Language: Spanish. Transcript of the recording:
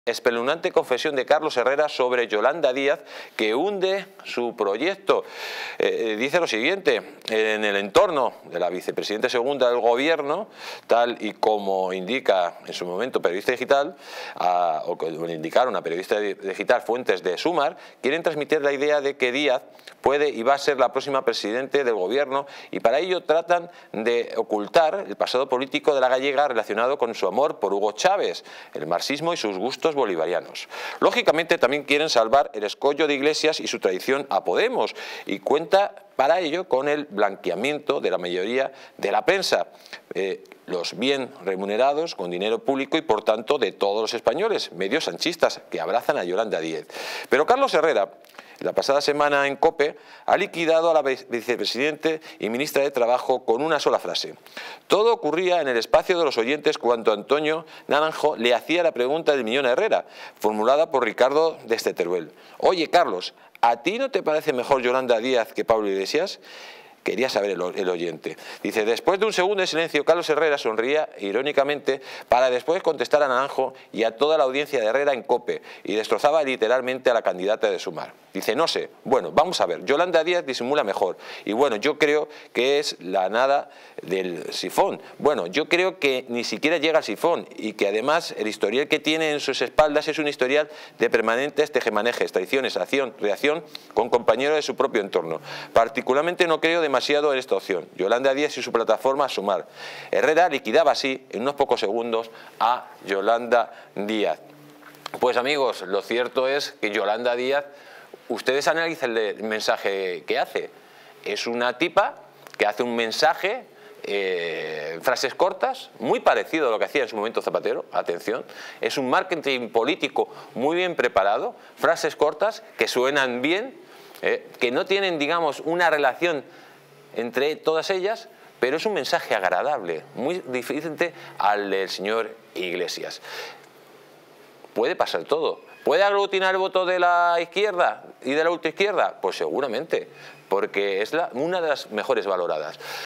Espeluznante confesión de Carlos Herrera sobre Yolanda Díaz, que hunde su proyecto. Dice lo siguiente: en el entorno de la vicepresidenta segunda del gobierno, tal y como indica en su momento Periodista Digital, o como indicaron a Periodista Digital fuentes de Sumar, quieren transmitir la idea de que Díaz puede y va a ser la próxima presidente del gobierno, y para ello tratan de ocultar el pasado político de la gallega relacionado con su amor por Hugo Chávez, el marxismo y sus gustos bolivarianos. Lógicamente también quieren salvar el escollo de Iglesias y su traición a Podemos, y cuenta para ello con el blanqueamiento de la mayoría de la prensa, los bien remunerados con dinero público y por tanto de todos los españoles, medios sanchistas que abrazan a Yolanda Díaz. Pero Carlos Herrera, la pasada semana en COPE, ha liquidado a la vicepresidenta y ministra de Trabajo con una sola frase. Todo ocurría en el espacio de los oyentes cuando Antonio Naranjo le hacía la pregunta del millón a Herrera, formulada por Ricardo desde Teruel. Oye, Carlos, ¿a ti no te parece mejor Yolanda Díaz que Pablo Iglesias? Quería saber el oyente. Dice: después de un segundo de silencio, Carlos Herrera sonría irónicamente para después contestar a Naranjo y a toda la audiencia de Herrera en COPE, y destrozaba literalmente a la candidata de Sumar. Dice: no sé, bueno, vamos a ver, Yolanda Díaz disimula mejor, y bueno, yo creo que es la nada del sifón. Bueno, yo creo que ni siquiera llega al sifón, y que además el historial que tiene en sus espaldas es un historial de permanentes tejemanejes, traiciones, acción, reacción con compañeros de su propio entorno. Particularmente no creo demasiado en esta opción. Yolanda Díaz y su plataforma Sumar. Herrera liquidaba así en unos pocos segundos a Yolanda Díaz. Pues amigos, lo cierto es que Yolanda Díaz, ustedes analicen el mensaje que hace. Es una tipa que hace un mensaje, frases cortas, muy parecido a lo que hacía en su momento Zapatero, atención. Es un marketing político muy bien preparado, frases cortas que suenan bien, que no tienen, digamos, una relación entre todas ellas, pero es un mensaje agradable, muy diferente al del señor Iglesias. Puede pasar todo. ¿Puede aglutinar el voto de la izquierda y de la ultraizquierda? Pues seguramente, porque es una de las mejores valoradas.